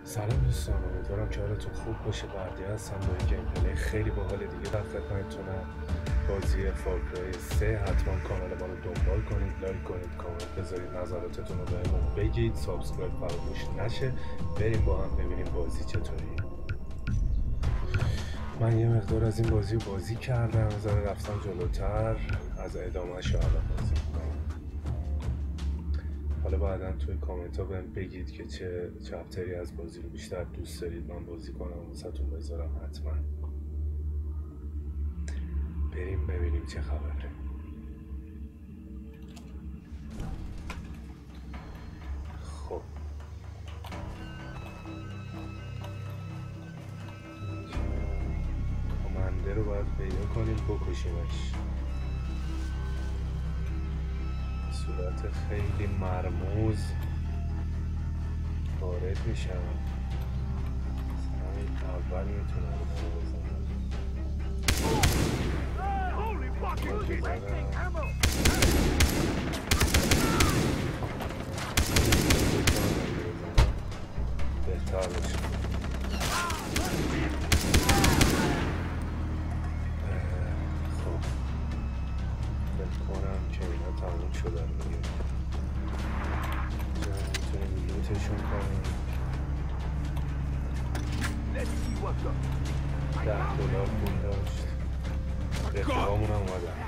سلام دوستان، امیدوارم که حالتون خوب باشه. بردی هستم با این گیم پلی خیلی باحال دیگه در خدمتتونم. بازی فارکرای 3. حتما کانال ما رو دنبال کنید، لایک کنید، کامنت بذارید، نظراتتون رو بهمون بگید، سابسکرایب فراموش نشه. بریم با هم ببینیم بازی چطوریه. من یه مقدار از این بازی کردم، ذره رفتم جلوتر، از ادامهش الان بازی میکنم. حالا بعدا توی کامنت ها بهم بگید که چه چپتری از بازی رو بیشتر دوست دارید من بازی کنم واسهتون بذارم. حتما بریم ببینیم چه خبره. خب کمانده رو باید پیدا کنیم، بکشیمش. صورت خیلی مرموز وارد میشم. همین اول میتونم رو بزنم. بهتر باشه. خب فکر کنم که اینا تموم شدن دیگه. میتونیم لوتشون کنیم. $10 پول داشت. رفیقامون هم اومدن.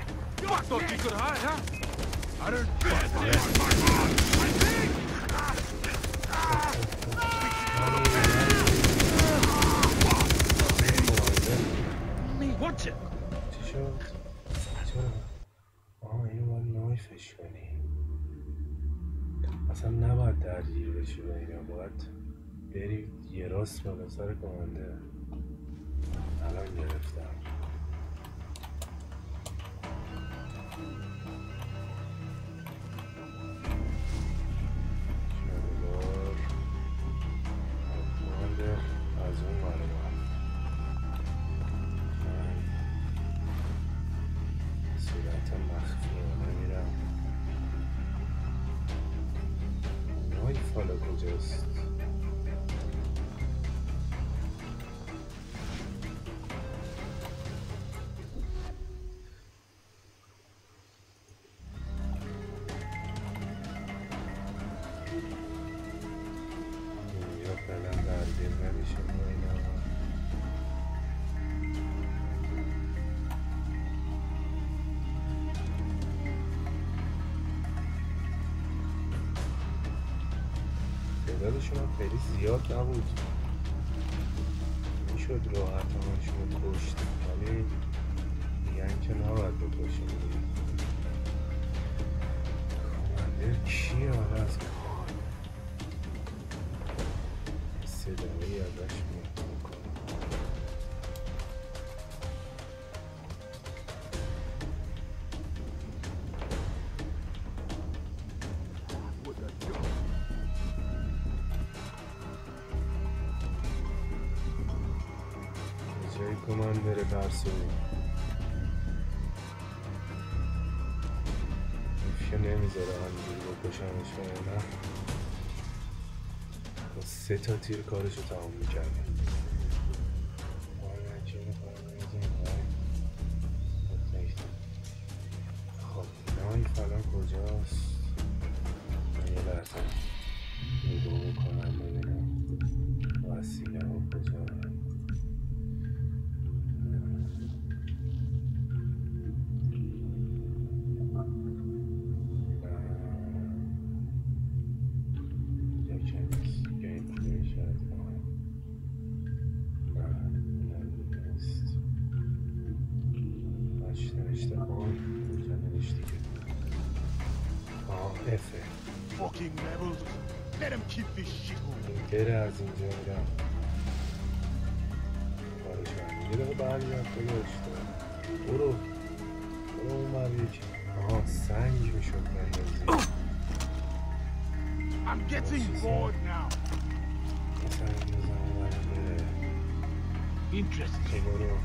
چی شد؟ چرا؟ اینو باید نایفش کنی. اصلا نباید درگیر بشی با اینا، باید بری یه راست بالا سر کمانده. الان گرفتم. شلوار کمانده از اون ورمان. من صورت مخفیانه میرم. نایف حالا کجاست؟ تعدادشون هم خیلی زیاد نبود، میشد راحت همشون رو کشت، ولی میگن که نباید بکشیم دیگه. کماندر کیه حالا از صدایی ازش میاد میکنه. جای کماندر ترسوی که نمیذاره همینجوری بکشمش کنه. نه با 3 تا تیر کارشو تمام میکرده. خب نایف الان کجاست؟ من یه لحظه نگاه بکنم ببینم وسیله ها کجا. بره از اینجا میرم کارش کنم. یه دقیقه برگرد برو اون بر یکی. سنگ میشد بندازی. I'm getting bored now. سنگ بزنم بره. Interesting. برو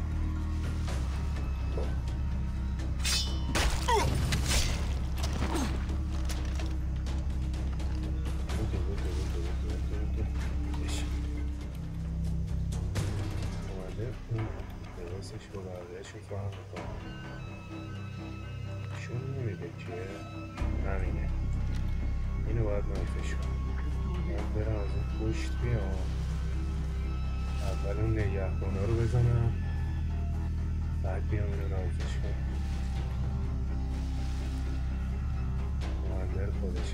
نایسش با بقیهشون فرق میکنه چون نمیده که همینه اینو باید نایفش کنم باید برم از اون پشت بیام اول اون نگهبانا رو بزنم بعد بیام اینو نایفش کنم مهندر خودشه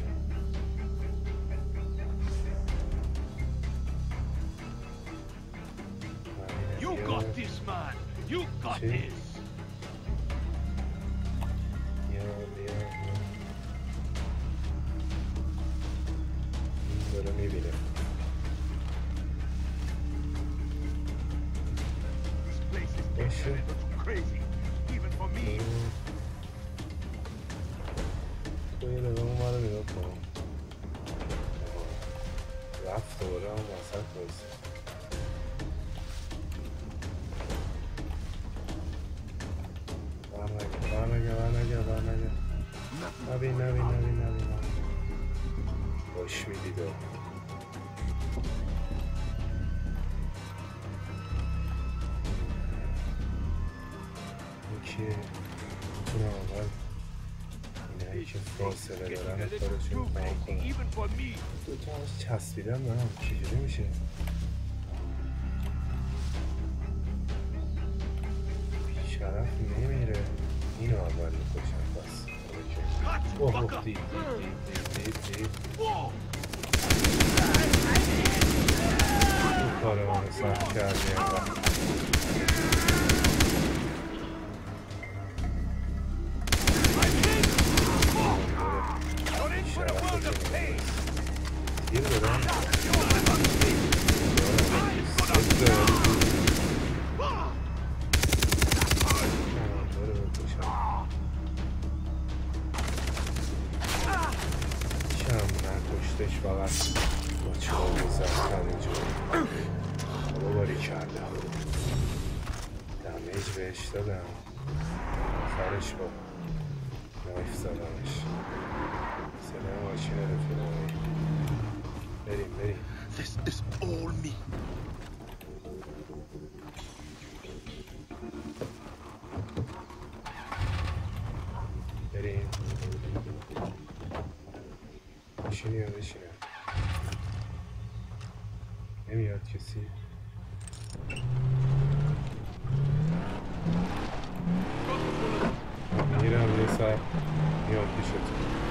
You got this, man. You got this. داره میبینه This place is getting a little crazy, even for me. تو یه دقیقه اون رو نگاه کن رفت دوباره هم وسط بایسته برنگه نبین باش میدید که میتونه اول اینایی که فاصله دارن کارشون تمام کنن دوتا همش چسبیدن به هم چجوری میشه بیشرف نمیره اینو اول میکشن بس اوه دید کار منو سخت کردی اینقدر گیر دادم نکشتش فقط با چهار زفتر اینجا بابا باری کردم دمیج بهش دادم آخرش با نایف زدمش سلام ماشین رفیقم بریم This is all me. بریم بشینی یا بشینم نمیاد کسی میرم یه سر میاد پیشت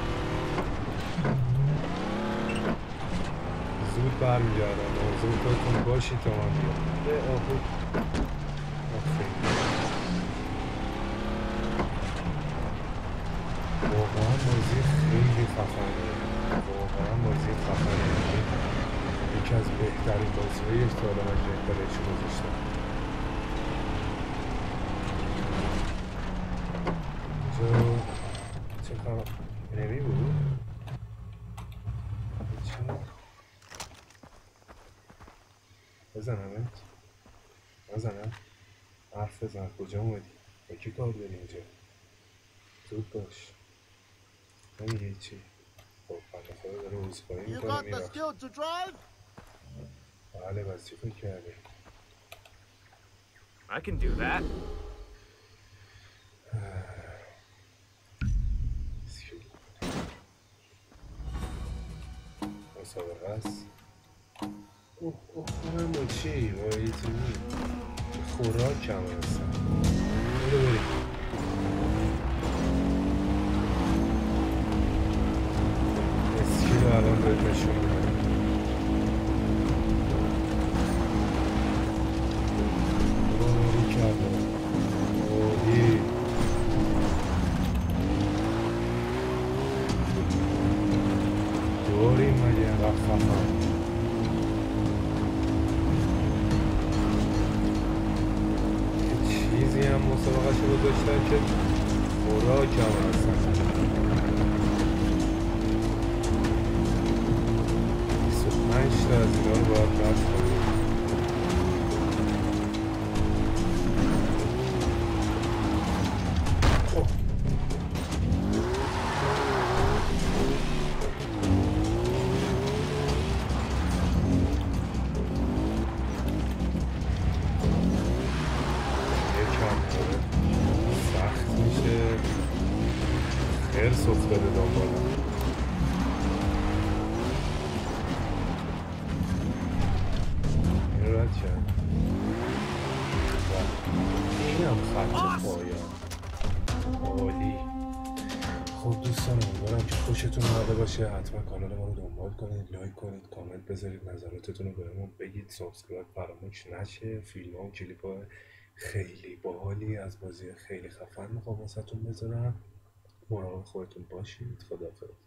زود برمیگردم زود خودتون باشی تا من بیام به آخود واقعا بازی خیلی خفنه یکی از بهترین بازی‌های که حالا من گیم‌پلیش گذاشتم اینجا چه خبر نمی بود؟ بزنمت؟ نزنم؟ حرف بزن کجا اومدی؟ با کی کار داری اینجا؟ زود باش نمیگه چی؟ خب بنده خدا داره عذرخواهی میکنه میرفت بله بس چی فکر کردی؟ I can do that. مسابقه است من با چی؟ با ایتونی خوراک هم هستم بریم اسکی رو الان باید نشون میدم باری کردم باری داریم مگه اینقدر خفن چیزی هم مسابقه شو گذاشتن که خوراک هم هستن 25 تا از اینا رو باید رد کنیم دنبالم. این رد کرد اینم خط پایان. عالی. خب دوستان امیدوارم که خوشتون اومده باشه. حتما کانال ما رو دنبال کنید، لایک کنید، کامنت بذارید، نظراتتون رو بهمون بگید، سابسکرایب فراموش نشه. فیلم ها و کلیپ ها خیلی باحالی از بازی خیلی خفن میخوام واسهتون بذارم. مراقب خودتون باشید. خداحافظ.